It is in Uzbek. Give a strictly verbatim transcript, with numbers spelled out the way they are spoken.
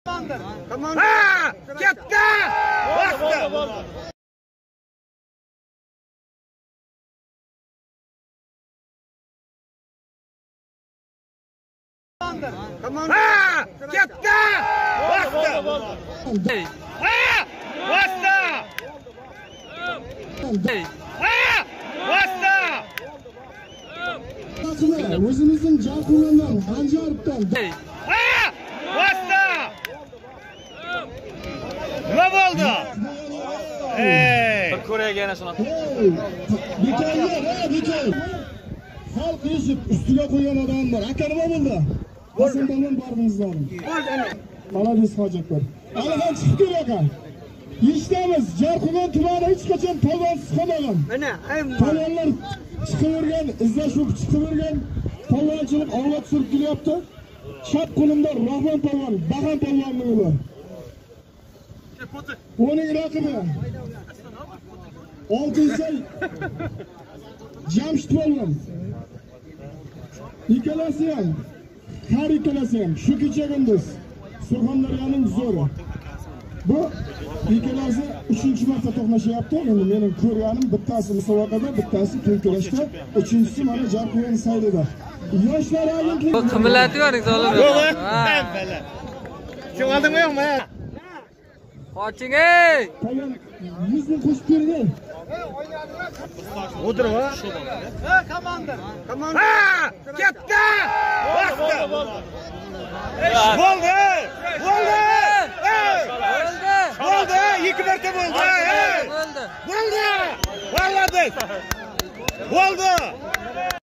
Komandir. Ha! Ketdi! Bosdi. Komandir. Ha! Ketdi! Bosdi. Ha! Bosdi. Ha! Bosdi. O'zimizning jon qo'llangan Xanjarovdan. Ha! Bosdi. Nima bo'ldi? Ey! Bir ko'rayga yana shuni. Bekorlar, ha, bekor. Xalq yeshib ustiga qo'ygan odam bor. Aka nima bo'ldi? Hasan bilan bordingizlar. Bo'ldi ana. Malades hojatlar. Halidan chiqib kelgan. Eshitamiz, Jarqo'rg'on tumani hech qachon polvonsiz qolmagan. Mana, polvonlar chiqavergan, izlashuv chiqavergan, polvonchilik avlod surib kelyapti. Chap qo'limda Rahmon polvon, Bahan polvonning o'g'li. Uning raqibi oltinchi Jamshid polvon. Ikkalasi ham, har ikkalasi ham shu kecha kunduz Surxondaryoning zo'ri. Bu ikkalasi uchinchi marta to'qnashyapti. Endi mening ko'rganim bittasi musobaqada, bittasi to'ykurashda, uchinchisi mana Jarqo'rg'on saydida. Yoshlar agentligi. Bu qimilati yo'q, zolim. Yo'q. Shu oldingmi yo'qmi? Qoching ey! yuz ming qo'shib bering. O'tir va. Ha, komandir. Komandir. Ha! Ketdi! Bosdi. Bo'ldi! Bo'ldi! Bo'ldi! Bo'ldi! Ikki marta bo'ldi! Bo'ldi! Bo'ldi! Bo'ldi! Bo'ldi!